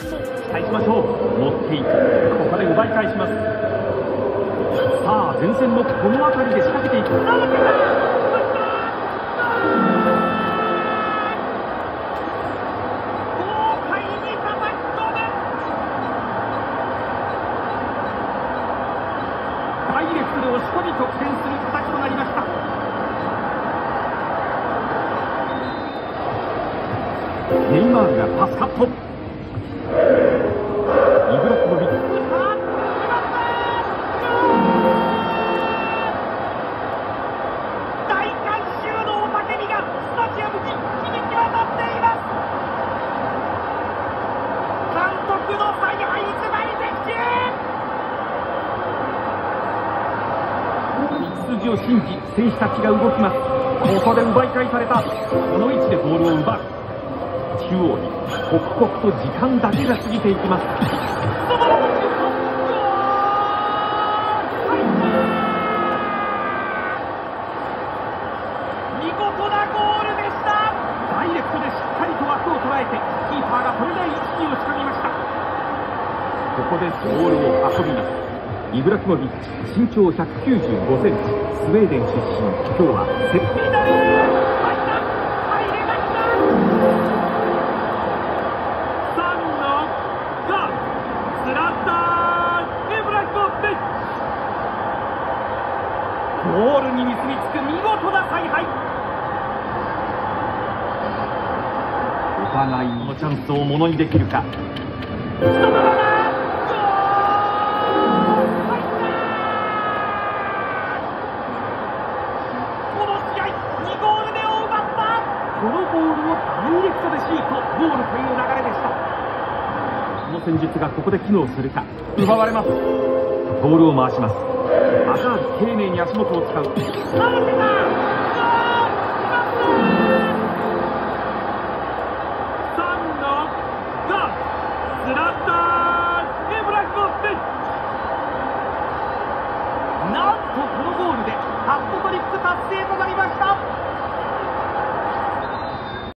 期待しましょう。持っていく。ここで奪い返します。さあ前線もこの辺りで仕掛けていく。ダイレクトで押し込み得点する形となりました。ネイマールがパスカット。イブラヒモビッチ。 大観衆の雄たけびがスタジアムに響き渡っています。監督の采配ズバリ的中。 道筋を信じ選手たちが動きます。ここで奪い返された。この位置でボールを奪う。中央に刻々と時間だけが過ぎていきます。 見事なゴールでした。 ダイレクトでしっかりと枠を捉えてキーパーが取れない位置に押し込みました。ここでボールを運びます。イブラヒモビッチ、身長195センチ、スウェーデン出身。今日はセット。ゴールに結びつく見事な采配。お互いのチャンスをものにできるか。 この試合2ゴール目を奪った。 このボールをダイレクトでシュート、ゴールという流れでした。この戦術がここで機能するか。奪われます。ボールを回します。アザール丁寧に足元を使う。なんとこのゴールでハットトリック達成となりました。